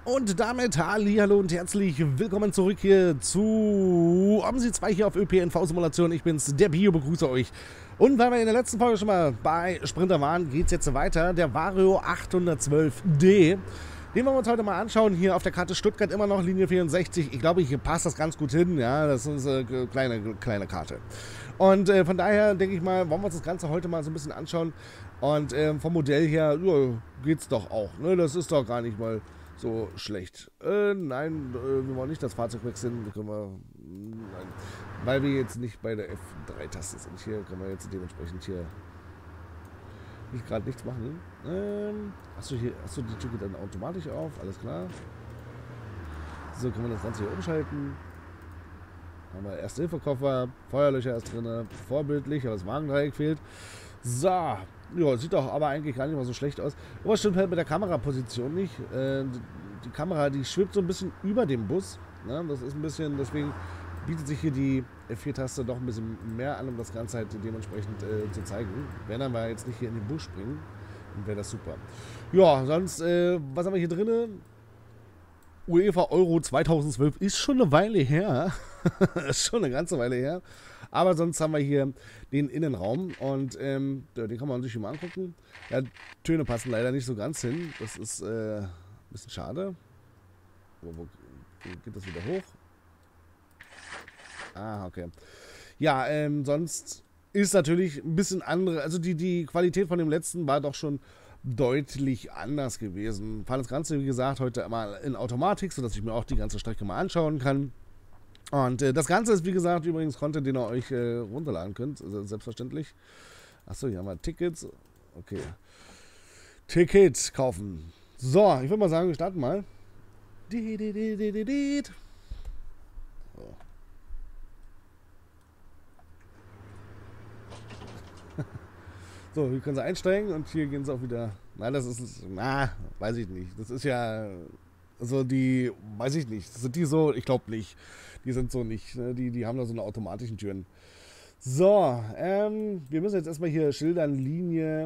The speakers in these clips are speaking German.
Und damit hallihallo und herzlich willkommen zurück hier zu OMSI 2 hier auf ÖPNV-Simulation. Ich bin's, der Bio, begrüße euch. Und weil wir in der letzten Folge schon mal bei Sprinter waren, geht's jetzt weiter. Der Vario 812D. Den wollen wir uns heute mal anschauen. Hier auf der Karte Stuttgart immer noch Linie 64. Ich glaube, hier passt das ganz gut hin. Ja, das ist eine kleine Karte. Und von daher denke ich mal, wollen wir uns das Ganze heute mal so ein bisschen anschauen. Und vom Modell her, ja, geht's doch auch. Ne? Das ist doch gar nicht mal so schlecht. Nein, wir wollen nicht das Fahrzeug wechseln. Können wir, nein, weil wir jetzt nicht bei der F3-Taste sind. Hier können wir jetzt dementsprechend hier nicht gerade nichts machen. Achso, die Tür geht dann automatisch auf. Alles klar. So, können wir das Ganze hier umschalten. Haben wir Erste-Hilfe-Koffer, Feuerlöcher ist drin, vorbildlich, aber das Wagendreieck fehlt. So, ja, sieht doch aber eigentlich gar nicht mal so schlecht aus. Aber stimmt halt mit der Kameraposition nicht. Die Kamera, die schwebt so ein bisschen über dem Bus. Ne? Das ist ein bisschen, deswegen bietet sich hier die F4-Taste doch ein bisschen mehr an, um das Ganze halt dementsprechend zu zeigen. Wenn wir jetzt nicht hier in den Bus springen, dann wäre das super. Ja, sonst, was haben wir hier drin? UEFA Euro 2012 ist schon eine Weile her. Ist schon eine ganze Weile her. Aber sonst haben wir hier den Innenraum und den kann man sich mal angucken. Ja, Töne passen leider nicht so ganz hin. Das ist ein bisschen schade. Wo geht das wieder hoch? Ah, okay. Ja, sonst ist natürlich ein bisschen andere. Also die Qualität von dem letzten war doch schon deutlich anders gewesen. Fand das Ganze, wie gesagt, heute mal in Automatik, sodass ich mir auch die ganze Strecke mal anschauen kann. Und das Ganze ist, wie gesagt, übrigens Content, den ihr euch runterladen könnt, selbstverständlich. Achso, hier haben wir Tickets. Okay. Tickets kaufen. So, ich würde mal sagen, wir starten mal. So. So, hier können sie einsteigen und hier gehen sie auch wieder. Nein, das ist. Na, weiß ich nicht. Das ist ja. Also die. Weiß ich nicht. Sind die so? Ich glaube nicht. Die sind so nicht. Ne? Die haben da so eine automatischen Türen. So, wir müssen jetzt erstmal hier schildern. Linie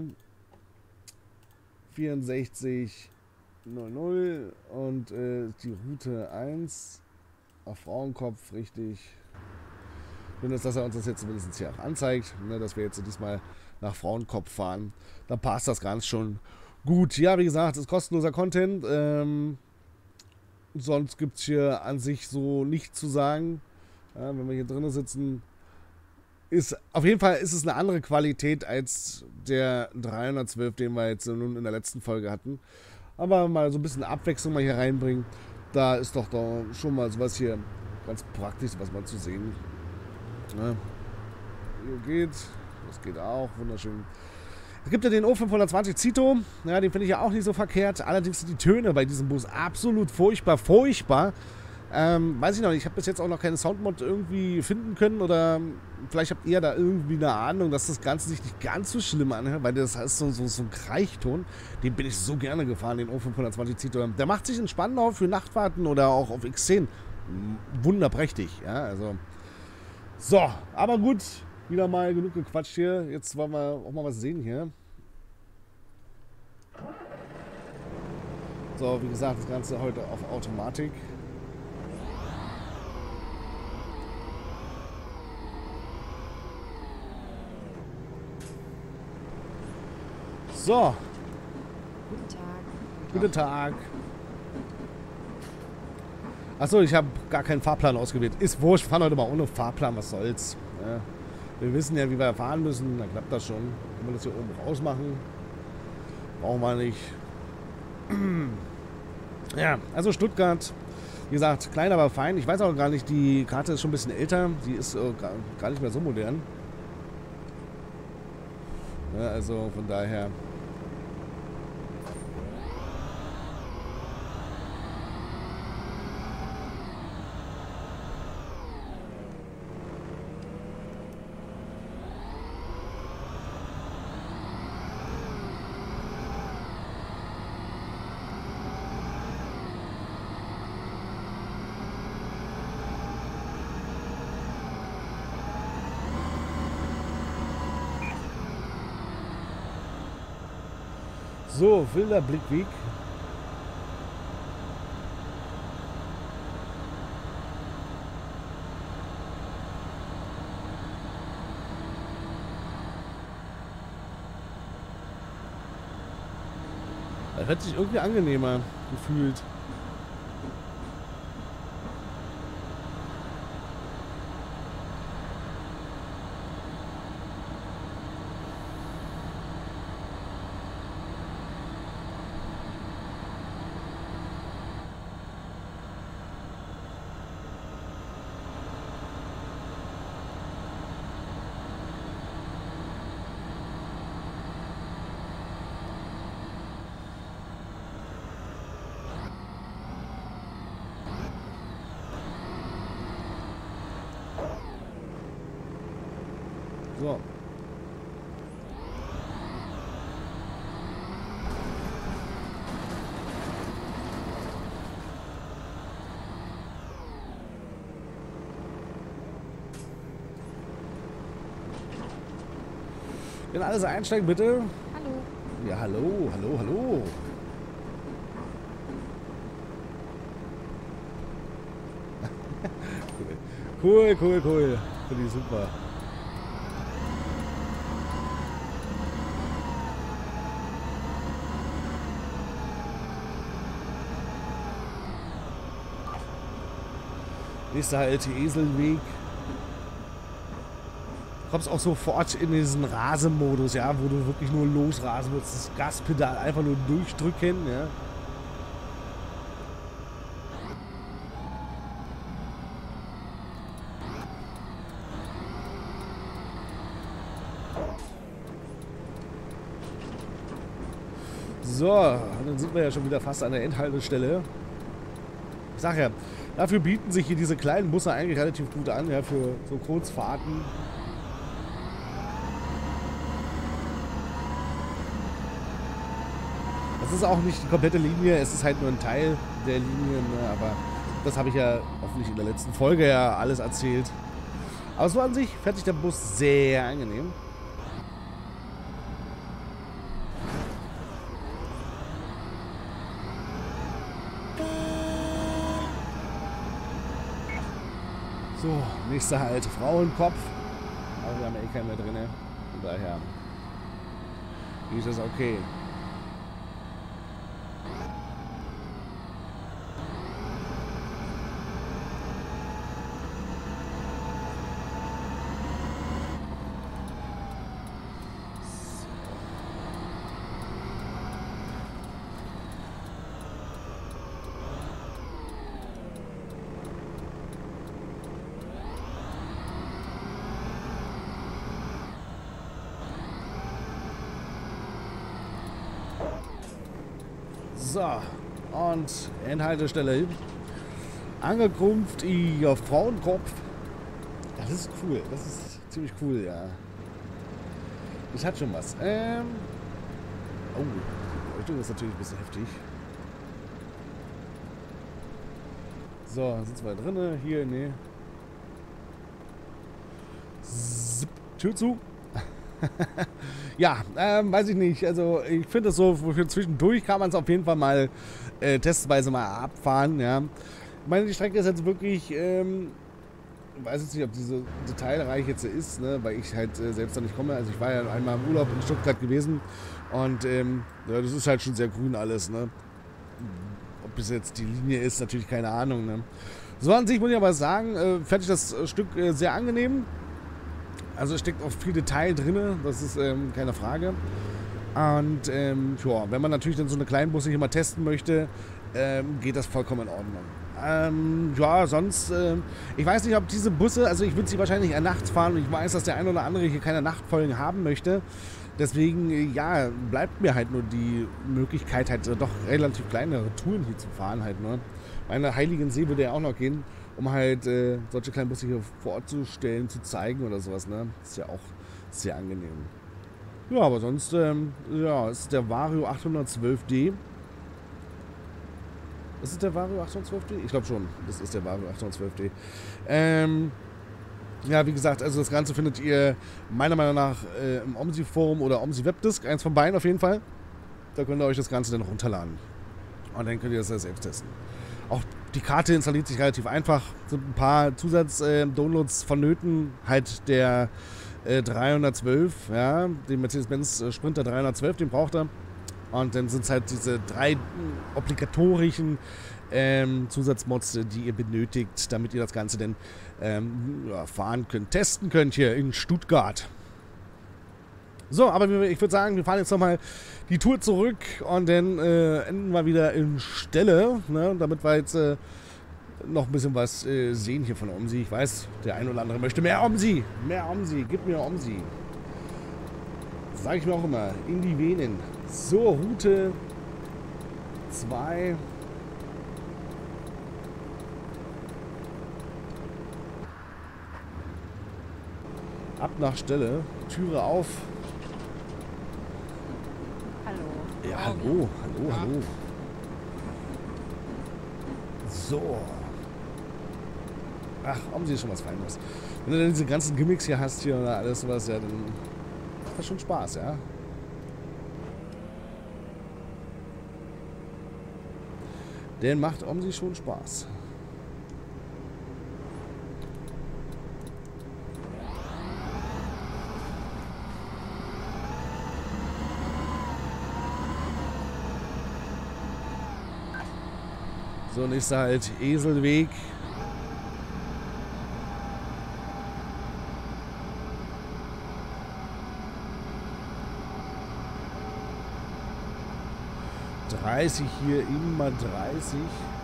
6400 und die Route 1 auf Frauenkopf, richtig. Schön ist, dass er uns das jetzt zumindest hier auch anzeigt, ne, dass wir jetzt diesmal nach Frauenkopf fahren. Da passt das ganz schon gut. Ja, wie gesagt, es ist kostenloser Content. Sonst gibt es hier an sich so nichts zu sagen. Ja, wenn wir hier drinnen sitzen, auf jeden Fall ist es eine andere Qualität als der 312, den wir jetzt nun in der letzten Folge hatten. Aber mal so ein bisschen Abwechslung mal hier reinbringen. Da ist doch schon mal sowas hier ganz praktisch, was man zu sehen. Ja. Hier geht. Das geht auch, wunderschön. Es gibt ja den O520 Cito, ja, den finde ich ja auch nicht so verkehrt. Allerdings sind die Töne bei diesem Bus absolut furchtbar. Weiß ich noch nicht, ich habe bis jetzt auch noch keine Soundmod irgendwie finden können oder vielleicht habt ihr da irgendwie eine Ahnung, dass das Ganze sich nicht ganz so schlimm anhört, weil das ist so ein Kreichton. Den bin ich so gerne gefahren, den O520 Cito. Der macht sich in Spandau für Nachtfahrten oder auch auf X10 wunderprächtig, ja, also. So, aber gut. Wieder mal genug gequatscht hier. Jetzt wollen wir auch mal was sehen hier. So, wie gesagt, das Ganze heute auf Automatik. So. Guten Tag. Guten Tag. Achso, ich habe gar keinen Fahrplan ausgewählt. Ist wurscht, wir fahren heute mal ohne Fahrplan, was soll's. Ja. Wir wissen ja, wie wir fahren müssen, dann klappt das schon. Können wir das hier oben rausmachen? Brauchen wir nicht. Ja, also Stuttgart, wie gesagt, klein, aber fein. Ich weiß auch gar nicht, die Karte ist schon ein bisschen älter. Die ist gar nicht mehr so modern. Ja, also von daher. So, wilder Blickweg. hört sich irgendwie angenehmer gefühlt. So. Wenn alles einsteigen, bitte. Hallo. Ja, hallo, hallo, hallo. Cool, cool, cool. Finde ich super. Nächster Halt, Eselweg. Du kommst auch sofort in diesen Rasemodus, ja, wo du wirklich nur losrasen musst. Das Gaspedal einfach nur durchdrücken, ja. So, dann sind wir ja schon wieder fast an der Endhaltestelle. Ich sag ja, dafür bieten sich hier diese kleinen Busse eigentlich relativ gut an, ja, für so Kurzfahrten. Das ist auch nicht die komplette Linie, es ist halt nur ein Teil der Linie, ne, aber das habe ich ja hoffentlich in der letzten Folge ja alles erzählt. Aber so an sich fährt sich der Bus sehr angenehm. So, nächster Halt, Frauenkopf. Aber wir haben ja eh keinen mehr drin. Von daher ist das okay. So, und Endhaltestelle. Angekunft, ihr Frauenkopf. Das ist cool, das ist ziemlich cool, ja. Das hat schon was. Oh, die Beleuchtung ist natürlich ein bisschen heftig. So, sind wir drin, hier, ne. Tür zu. Ja, weiß ich nicht. Also ich finde es so, für zwischendurch kann man es auf jeden Fall mal testweise mal abfahren, ja. Ich meine, die Strecke ist jetzt wirklich, ich weiß jetzt nicht, ob diese detailreich jetzt ist, ne, weil ich halt selbst da nicht komme. Also ich war ja einmal im Urlaub in Stuttgart gewesen und ja, das ist halt schon sehr grün alles, ne. Ob es jetzt die Linie ist, natürlich keine Ahnung, ne. So an sich muss ich aber sagen, fand ich das Stück sehr angenehm. Also es steckt auch viel Detail drin, das ist keine Frage. Und ja, wenn man natürlich dann so eine kleine Busse hier mal testen möchte, geht das vollkommen in Ordnung. Ja, sonst, ich weiß nicht, ob diese Busse, also ich würde sie wahrscheinlich eher nachts fahren und ich weiß, dass der ein oder andere hier keine Nachtfolgen haben möchte. Deswegen, ja, bleibt mir halt nur die Möglichkeit, halt doch relativ kleinere Touren hier zu fahren halt, ne. Meine Heiligensee würde ja auch noch gehen, um halt solche kleinen Busse hier vor Ort zu stellen, zu zeigen oder sowas, ne. Ist ja auch sehr angenehm. Ja, aber sonst, ja, ist der Vario 812D. Ist es der Vario 812D? Ich glaube schon, das ist der Vario 812D. Ja, wie gesagt, also das Ganze findet ihr meiner Meinung nach im OMSI-Forum oder OMSI-Webdisk, eins von beiden auf jeden Fall. Da könnt ihr euch das Ganze dann runterladen. Und dann könnt ihr das ja selbst testen. Auch die Karte installiert sich relativ einfach. Sind ein paar Zusatz-Downloads vonnöten. Halt der 312, ja, den Mercedes-Benz Sprinter 312, den braucht er. Und dann sind es halt diese 3 obligatorischen Zusatzmods, die ihr benötigt, damit ihr das Ganze dann fahren könnt, testen könnt hier in Stuttgart. So, aber ich würde sagen, wir fahren jetzt nochmal die Tour zurück und dann enden wir wieder in Stelle, ne, damit wir jetzt noch ein bisschen was sehen hier von OMSI. Ich weiß, der ein oder andere möchte mehr OMSI, gib mir OMSI. Sage ich mir auch immer, in die Venen. So, Route 2. Ab nach Stelle, Türe auf. Hallo. Ja, hallo. So. Ach, OMSI ist schon was Feines. Wenn du dann diese ganzen Gimmicks hier hast hier oder alles sowas, ja, dann macht das schon Spaß, ja. Den macht OMSI schon Spaß. So, nächster halt Eselweg. Hier immer 30.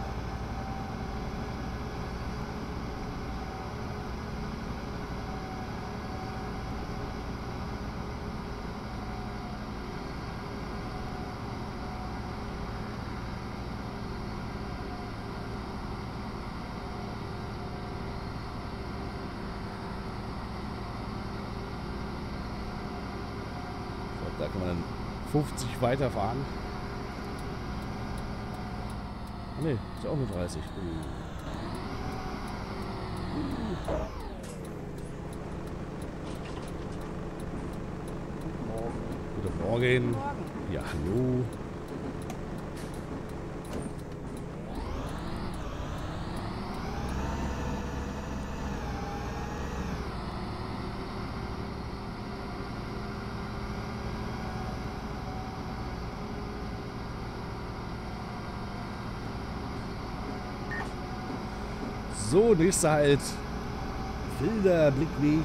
Da kann man dann 50 weiterfahren. Ne, ist auch nur 30. Guten Morgen. Ja, hallo. So, nächster halt. Wilder Blickweg.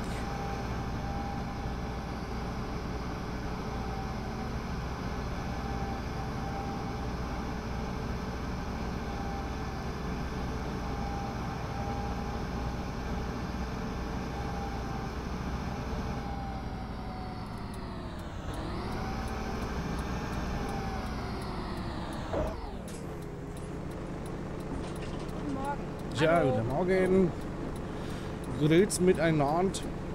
Ja, guten Morgen. Grüß miteinander.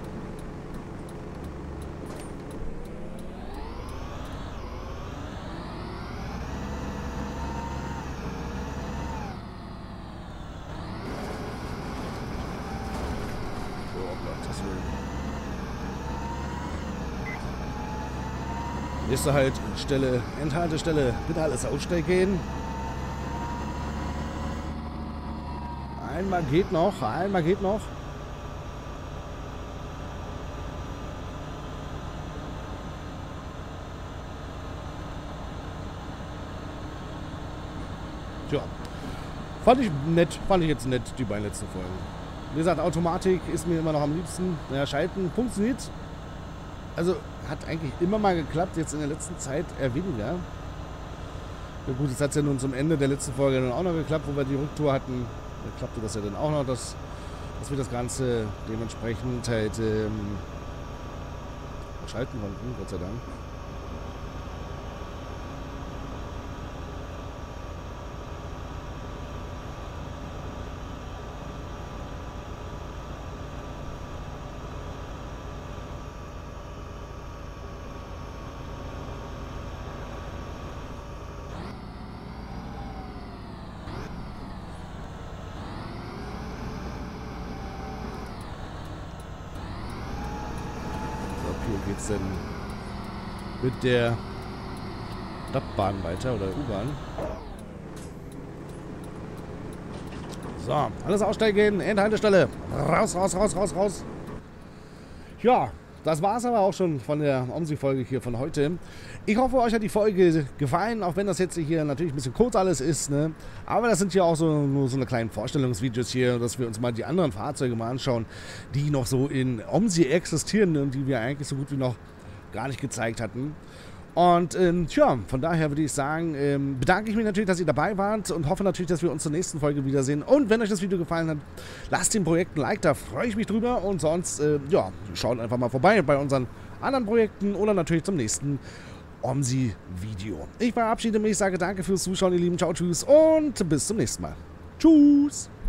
Oh Gott, nächste halt Stelle, Endhaltestelle. Bitte alles aussteigen. Einmal geht noch, einmal geht noch. Tja, fand ich nett, fand ich jetzt nett, die beiden letzten Folgen. Wie gesagt, Automatik ist mir immer noch am liebsten. Ja, Schalten funktioniert. Also hat eigentlich immer mal geklappt, jetzt in der letzten Zeit eher weniger. Ja gut, jetzt hat es ja nun zum Ende der letzten Folge dann auch noch geklappt, wo wir die Rücktour hatten. Da klappte das ja dann auch noch, dass wir das Ganze dementsprechend halt schalten konnten, Gott sei Dank. Hier geht es dann mit der Stadtbahn weiter oder U-Bahn. So, alles aussteigen, Endhaltestelle. Raus, raus, raus, raus, raus. Ja, das war es aber auch schon von der OMSI-Folge hier von heute. Ich hoffe, euch hat die Folge gefallen, auch wenn das jetzt hier natürlich ein bisschen kurz alles ist, ne? Aber das sind ja auch nur so eine kleinen Vorstellungsvideos hier, dass wir uns mal die anderen Fahrzeuge mal anschauen, die noch so in OMSI existieren und die wir eigentlich so gut wie noch gar nicht gezeigt hatten. Und tja, von daher würde ich sagen, bedanke ich mich natürlich, dass ihr dabei wart und hoffe natürlich, dass wir uns zur nächsten Folge wiedersehen. Und wenn euch das Video gefallen hat, lasst dem Projekt ein Like, da freue ich mich drüber. Und sonst, ja, schaut einfach mal vorbei bei unseren anderen Projekten oder natürlich zum nächsten OMSI-Video. Ich verabschiede mich, sage danke fürs Zuschauen, ihr Lieben. Ciao, tschüss und bis zum nächsten Mal. Tschüss!